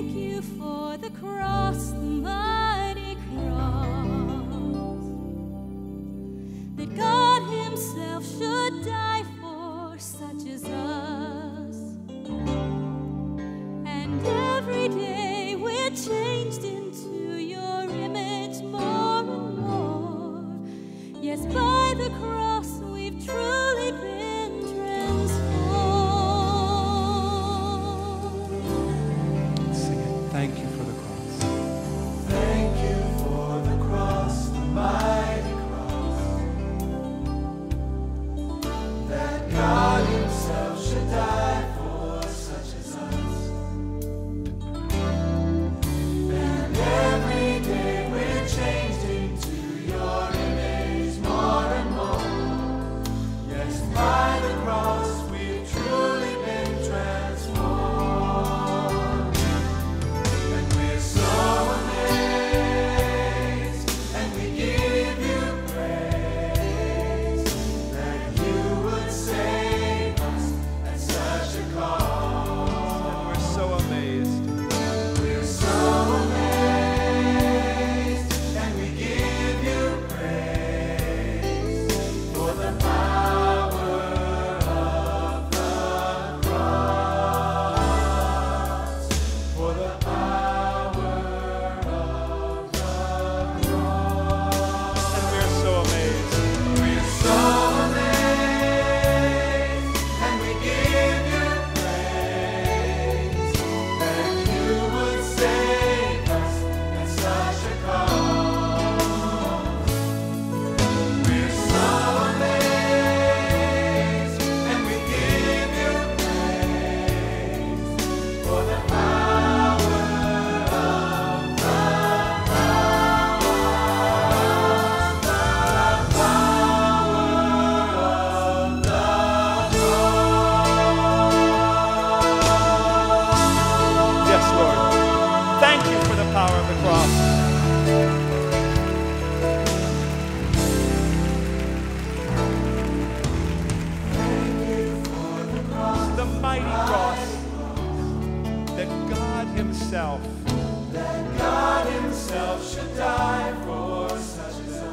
you for the cross, the mighty cross, that God himself should die for such as us. And every day we're changed into your image more and more. Yes, by the cross we've truly been transformed. Sing it. Thank you for the cross. Thank you for the cross, the mighty cross, that God himself should die for such as us. And every day we're changed into your image more and more. Yes, by the cross we've truly been transformed. And we're so amazed, and we give you praise, that you would save us at such a cost. We're so amazed. We're so amazed, and we give you praise for the power of the cross, for the power of the cross. And we're so amazed. We're so amazed, and we give you praise, that you would save us at such a cost. We're so amazed, and we give you praise for the power of the Yes, Lord. Thank you for the power of the cross. The mighty cross that God himself that God himself should die for such as us.